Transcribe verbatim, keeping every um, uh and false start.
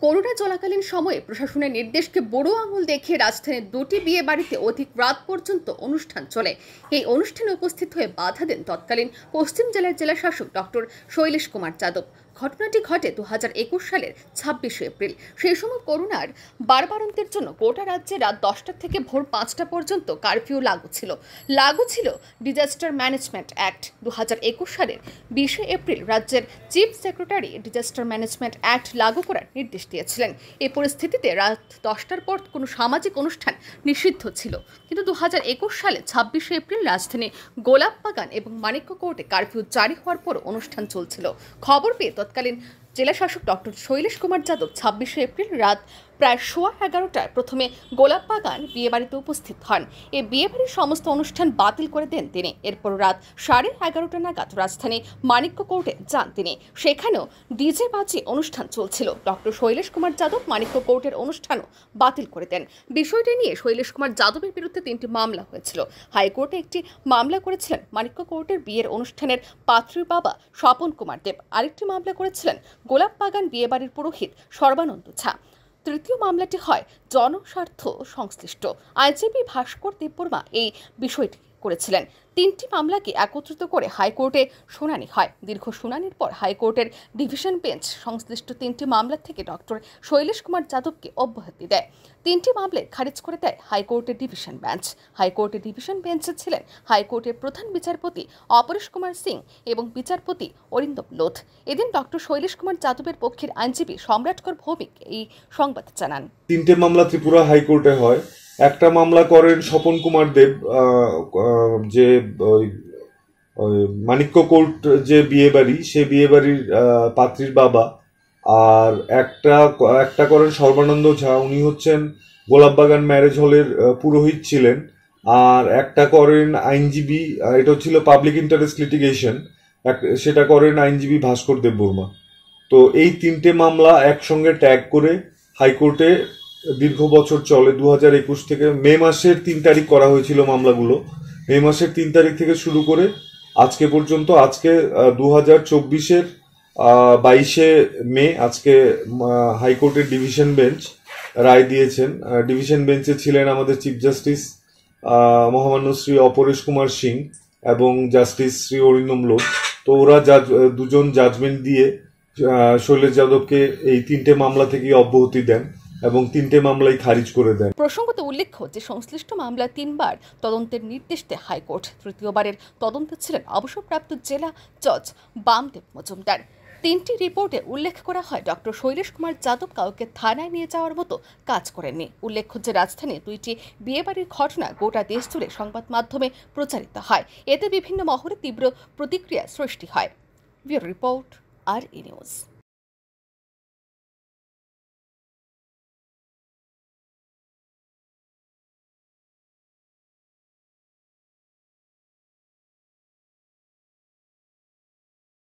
Corona চলাকালীন সময়ে প্রশাসনের নির্দেশকে বড় আঙুল দেখিয়ে রাজধানীর দুটি বিয়ে বাড়িতে অধিক রাত পর্যন্ত অনুষ্ঠান চলে। এই অনুষ্ঠানে উপস্থিত হয়ে বাধা দেন তৎকালীন পশ্চিম জেলার জেলাশাসক ডক্টর শৈলেশ কুমার যাদব। ঘটনাটি ঘটে দু হাজার একুশ সালের ছাব্বিশে এপ্রিল। সেই সময় করোনার বাড়বাড়ন্তের জন্য গোটা রাজ্যে রাত দশটা থেকে ভোর পাঁচটা পর্যন্ত কারফিউ লাগু ছিল লাগু ছিল ডিজাস্টার ম্যানেজমেন্ট অ্যাক্ট। দু হাজার একুশ সালের বিশে এপ্রিল রাজ্যের chief secretary disaster management act লাগু করার নির্দেশ দিয়েছিলেন। এই পরিস্থিতিতে রাত দশটার পর কোনো সামাজিক অনুষ্ঠান নিষিদ্ধ ছিল, কিন্তু দু হাজার একুশ সালে ছাব্বিশে এপ্রিল রাজধানী গোলাপবাগান এবং মানিক্য কোর্টে কারফিউ জারি হওয়ার পর অনুষ্ঠান চলছিল। খবর পেয়ে তৎকালীন জেলাশাসক ডক্টর শৈলেশ কুমার যাদব ছাব্বিশে এপ্রিল রাত প্রায় সোয়া এগারোটায় প্রথমে গোলাপবাগান বিয়েবাড়িতে উপস্থিত হন। এই বিয়েবাড়ির সমস্ত অনুষ্ঠান বাতিল করে দেন তিনি। এরপর রাত সাড়ে এগারোটা নাগাদ রাজধানী মানিক্য কোর্টে যান তিনি। সেখানেও ডিজে বাজিয়ে অনুষ্ঠান চলছিল। ডক্টর শৈলেশ কুমার যাদব মানিক্য কোর্টের অনুষ্ঠানও বাতিল করে দেন। বিষয়টি নিয়ে শৈলেশ কুমার যাদবের বিরুদ্ধে তিনটি মামলা হয়েছিল। হাইকোর্টে একটি মামলা করেছিলেন মানিক্য কোর্টের বিয়ের অনুষ্ঠানের পাত্রীর বাবা স্বপন কুমার দেব। আরেকটি মামলা করেছিলেন গোলাপবাগান বিয়েবাড়ির পুরোহিত সর্বানন্দ ঝা। তৃতীয় মামলাটি হয় জনস্বার্থ সংশ্লিষ্ট। আইনজীবী ভাস্কর দেববর্মা এই বিষয়টি করেছিলেন। তিনটি মামলাকে একত্রিত করে হাইকোর্টে শুনানি হয়। দীর্ঘ শুনানির পর হাইকোর্টের ডিভিশন বেঞ্চ সংশ্লিষ্ট তিনটি মামলা থেকে ডক্টর শৈলেশ কুমার যাদবকে অব্যাহতি দেয়। তিনটি মামলায় খারিজ করে দেয় হাইকোর্টের ডিভিশন বেঞ্চ। হাইকোর্টের ডিভিশন বেঞ্চে ছিলেন হাইকোর্টের প্রধান বিচারপতি অপরেশ কুমার সিং এবং বিচারপতি অরিন্দম লোধ। এদিন ডক্টর শৈলেশ কুমার যাদবের পক্ষের আইনজীবী সম্রাটকর ভৌমিক এই সংবাদ জানান। তিনটে মামলা ত্রিপুরা হাইকোর্টে হয়। একটা মামলা করেন স্বপন কুমার দেব, যে মানিক্য কোর্ট যে বিয়ে বাড়ি, সে বিয়ে বাড়ির পাত্রীর বাবা। আর একটা একটা করেন সর্বানন্দ ঝা, উনি হচ্ছেন গোলাপবাগান ম্যারেজ হলের পুরোহিত ছিলেন। আর একটা করেন আইনজীবী, এটা ছিল পাবলিক ইন্টারেস্ট লিটিগেশন, সেটা করেন আইনজীবী ভাস্কর দেববর্মা। তো এই তিনটে মামলা একসঙ্গে ট্যাগ করে হাইকোর্টে দীর্ঘ বছর চলে। দু হাজার একুশ থেকে মে মাসের তিন তারিখ করা হয়েছিল মামলাগুলো। মে মাসের তিন তারিখ থেকে শুরু করে আজকে পর্যন্ত। আজকে দু হাজার চব্বিশের বাইশে মে আজকে হাইকোর্টের ডিভিশন বেঞ্চ রায় দিয়েছেন। ডিভিশন বেঞ্চে ছিলেন আমাদের চিফ জাস্টিস মহামান্য শ্রী অপরেশ কুমার সিং এবং জাস্টিস শ্রী অরিন্দম লোধ। তো ওরা দুজন জাজমেন্ট দিয়ে শৈলেশ যাদবকে এই তিনটে মামলা থেকে অব্যাহতি দেন এবং তিনটে মামলাই খারিজ করে দেন। প্রসঙ্গত উল্লেখ্য যে সংশ্লিষ্ট মামলা তিনবার তদন্তের নির্দেশ দেয় হাইকোর্ট। তৃতীয়বারের তদন্তে ছিলেন অবসরপ্রাপ্ত জেলা জজ বামদেব মজুমদার। তিনটি রিপোর্টে উল্লেখ করা হয় ডক্টর শৈলেশ কুমার যাদব কাউকে থানায় নিয়ে যাওয়ার মতো কাজ করেননি। উল্লেখ্য যে রাজধানীর দুইটি বিয়েবাড়ির ঘটনা গোটা দেশ জুড়ে সংবাদ মাধ্যমে প্রচারিত হয়। এতে বিভিন্ন মহলে তীব্র প্রতিক্রিয়া সৃষ্টি হয়। ব্যুরো রিপোর্ট আর ই নিউজ।